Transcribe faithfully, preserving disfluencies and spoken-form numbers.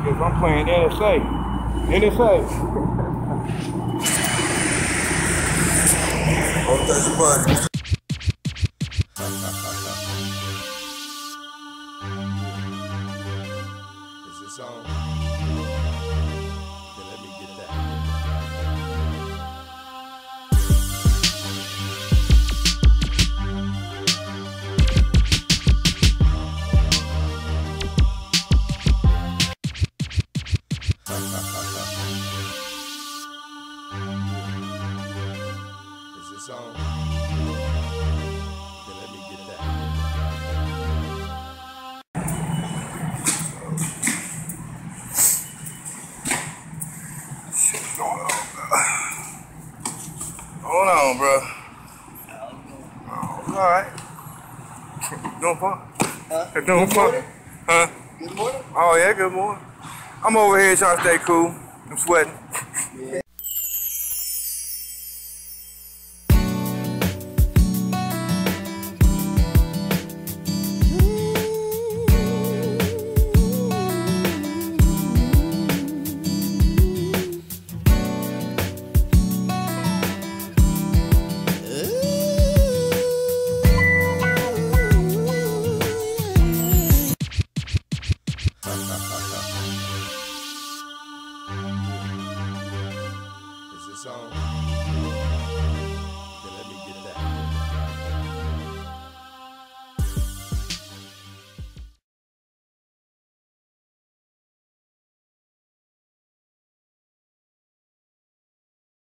Because I'm playing N S A. N S A. Oh, touch the button. Is this on? Then let me get that. Is this on? Then let me get that. Hold on, bro. All right. Doing fun? Huh? Doing Good fun? morning. Huh? Good morning. Oh, yeah, good morning. I'm over here trying to stay cool. I'm sweating. Yeah. Is this on?